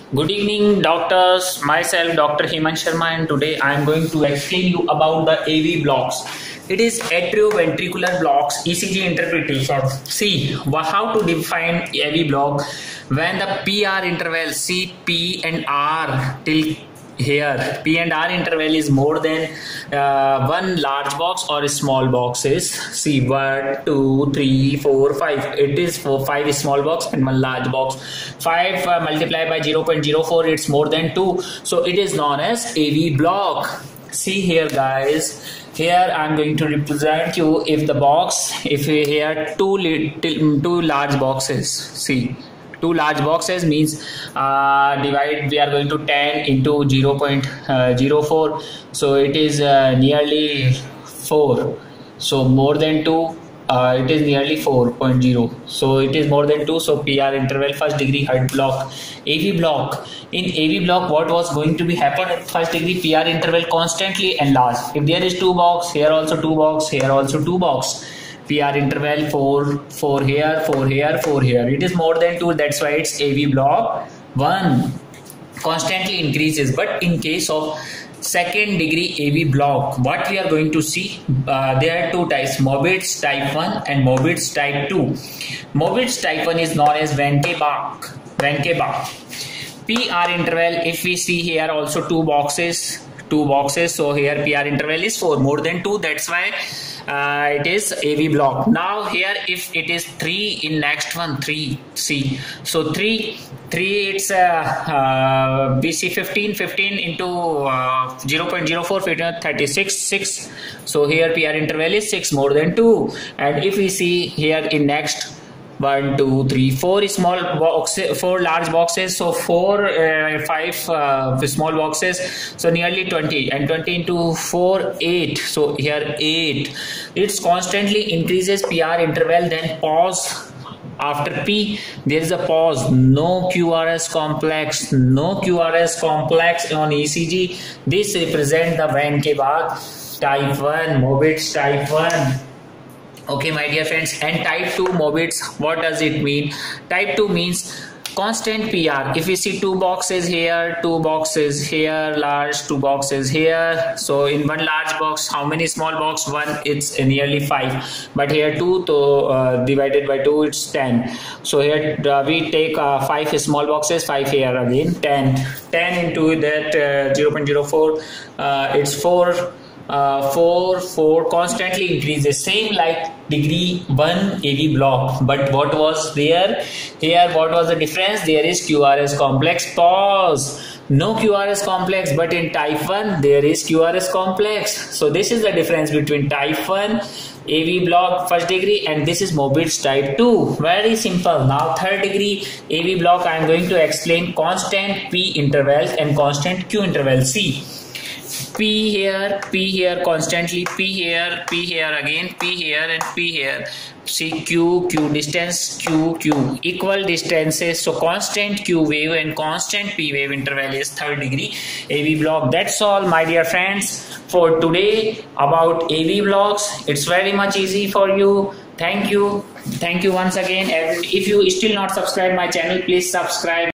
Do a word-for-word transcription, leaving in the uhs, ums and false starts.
Good evening, doctors. Myself, Doctor Hemant Sharma, and today I am going to explain you about the A V blocks. It is atrioventricular blocks, E C G interpretation. See how to define A V block when the P R interval, see P and R till here, P and R interval is more than uh, one large box or a small boxes. See one, two, three, four, five. It is for five small box and one large box. Five uh, multiplied by zero point zero four. It's more than two. So it is known as A V block. See here, guys. Here I am going to represent you if the box, if we here two little, two large boxes. See. Two large boxes means uh, divide we are going to ten into zero point zero four, so it is uh, nearly four. So more than two, uh, it is nearly four point zero, so it is more than two. So P R interval, first degree heart block. A V block, in A V block what was going to be happen at first degree, P R interval constantly enlarged. If there is two box, here also two box, here also two box. P R interval four, four here, four here, four here. It is more than two, that's why it's A V block one. Constantly increases. But in case of second degree A V block, what we are going to see, uh, there are two types, Melitus type one and Melitus type two. Melitus type one is known as Vancke-Bach. Vancke-Bach. P R interval, if we see here also two boxes, two boxes, so here P R interval is four, more than two, that's why Uh, it is A V block. Now here if it is three in next one, three, see, so three, three it's uh, uh, we see fifteen, fifteen into uh, zero point zero four, thirty-six, six, so here P R interval is six, more than two. And if we see here in next one, two, three, four small boxes, four large boxes, so four, uh, five uh, small boxes, so nearly twenty, and twenty into four, eight, so here eight. It's constantly increases P R interval, then pause. After P, there is a pause. No Q R S complex, no Q R S complex on E C G. This represents the Vancke-Bach type one, Melitus type one. Okay, my dear friends, and type two Melitus, what does it mean? Type two means constant P R. If we see two boxes here, two boxes here, large, two boxes here, so in one large box, how many small box? One, it's nearly five, but here two, so uh, divided by two, it's ten. So here uh, we take uh, five small boxes, five here again, ten. ten into that uh, zero point zero four, uh, it's four. Uh, four, four constantly increases, same like degree one A V block. But what was there? Here, what was the difference? There is Q R S complex. Pause. No Q R S complex, but in type one there is Q R S complex. So this is the difference between type one A V block first degree and this is Melitus type two. Very simple. Now third degree A V block, I am going to explain constant P intervals and constant Q intervals. See, P here, P here constantly, P here, P here again, P here and P here. See Q, Q distance, Q, Q, equal distances. So constant Q wave and constant P wave interval is third degree A V block. That's all, my dear friends, for today about A V blocks. It's very much easy for you. Thank you. Thank you once again. And if you still not subscribe my channel, please subscribe.